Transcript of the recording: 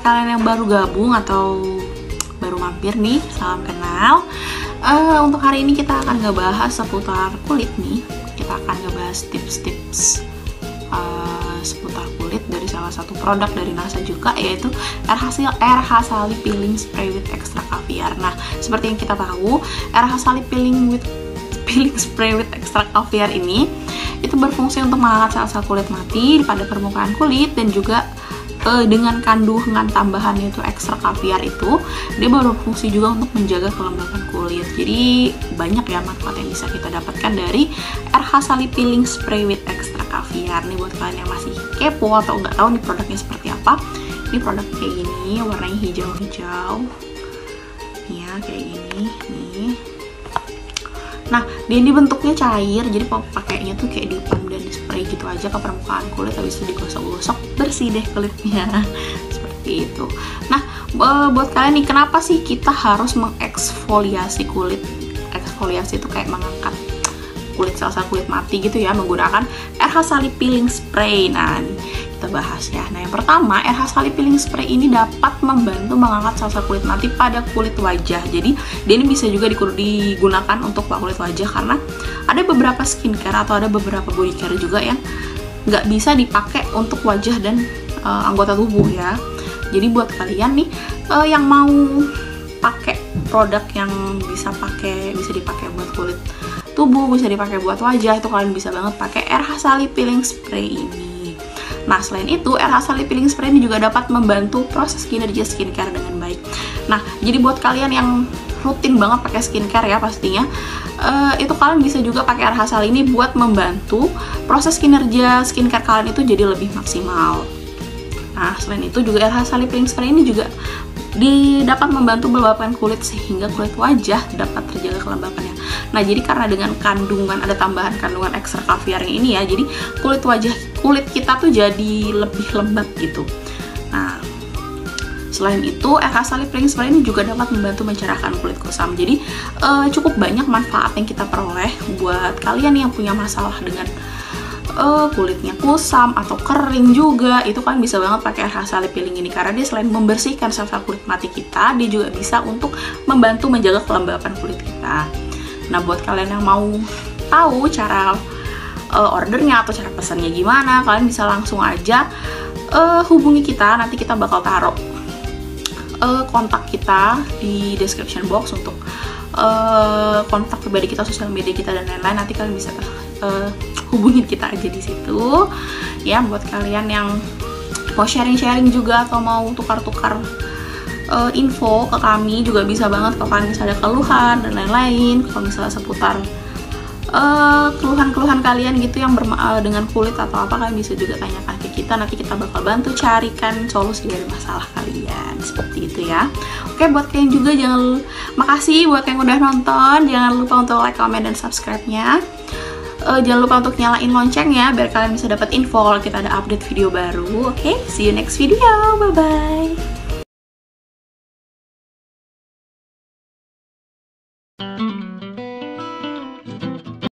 kalian yang baru gabung atau baru mampir nih, salam kenal. Untuk hari ini kita akan ngebahas seputar kulit nih. Kita akan ngebahas tips-tips seputar kulit dari salah satu produk dari NASA juga, yaitu RH Sally Peeling Spray with Extra Caviar. Nah, seperti yang kita tahu, RH Sally Peeling Spray with Extra Caviar ini itu berfungsi untuk mengangkat sel-sel kulit mati pada permukaan kulit, dan juga dengan kandungan tambahan yaitu ekstra kaviar itu, dia berfungsi juga untuk menjaga kelembapan kulit. Jadi banyak ya manfaat yang bisa kita dapatkan dari RH Sally Peeling Spray with Extra Caviar. Nih buat kalian yang masih kepo atau nggak tahu nih produknya seperti apa, ini produk kayak gini, warnanya hijau-hijau ya, kayak gini nih. Nah, dia ini bentuknya cair, jadi pakainya tuh kayak dipam dan spray gitu aja ke permukaan kulit, habis itu digosok-gosok, bersih deh kulitnya. Seperti itu. Nah, buat kalian nih, kenapa sih kita harus mengeksfoliasi kulit? Eksfoliasi itu kayak mengangkat kulit, sel-sel kulit mati gitu ya, menggunakan RH Sally Peeling Spray. Nah, kita bahas ya. Nah, yang pertama, RH Sally Peeling Spray ini dapat membantu mengangkat sel-sel kulit mati pada kulit wajah. Jadi, dia ini bisa juga digunakan untuk kulit wajah, karena ada beberapa skincare atau ada beberapa body care juga yang nggak bisa dipakai untuk wajah dan anggota tubuh ya. Jadi buat kalian nih yang mau pakai produk yang bisa dipakai buat kulit tubuh, bisa dipakai buat wajah, itu kalian bisa banget pakai RH Sally Peeling Spray ini. Nah, selain itu, RH Sally Peeling Spray ini juga dapat membantu proses kinerja skincare dengan baik. Nah, jadi buat kalian yang rutin banget pakai skincare ya pastinya, itu kalian bisa juga pakai RH Sally ini buat membantu proses kinerja skincare kalian itu jadi lebih maksimal. Nah, selain itu juga RH Sally Peeling Spray ini juga dapat membantu melembabkan kulit sehingga kulit wajah dapat terjaga kelembapannya. Nah, jadi karena dengan ada tambahan kandungan ekstra kaviar ini ya, jadi kulit kita tuh jadi lebih lembab gitu. Nah, selain itu, RH Sally Peeling Spray ini juga dapat membantu mencerahkan kulit kusam. Jadi cukup banyak manfaat yang kita peroleh buat kalian yang punya masalah dengan kulitnya kusam atau kering juga. Itu kan bisa banget pakai RH Sally Peeling ini, karena dia selain membersihkan sel-sel kulit mati kita, dia juga bisa untuk membantu menjaga kelembapan kulit kita. Nah, buat kalian yang mau tahu cara ordernya atau cara pesannya gimana, kalian bisa langsung aja hubungi kita. Nanti kita bakal taruh kontak kita di description box untuk kontak pribadi kita, sosial media kita dan lain-lain. Nanti kalian bisa hubungin kita aja di situ ya. Buat kalian yang mau sharing-sharing juga atau mau tukar-tukar info ke kami juga bisa banget. Kalau kalian misalnya ada keluhan dan lain-lain, kalau misalnya seputar keluhan-keluhan kalian gitu yang dengan kulit atau apa, kalian bisa juga tanyakan ke kita. Nanti kita bakal bantu carikan solusi dari masalah kalian, seperti itu ya. Oke, buat kalian juga makasih buat yang udah nonton. Jangan lupa untuk like, comment, dan subscribe-nya. Jangan lupa untuk nyalain loncengnya biar kalian bisa dapat info kalau kita ada update video baru. Oke, see you next video. Bye bye.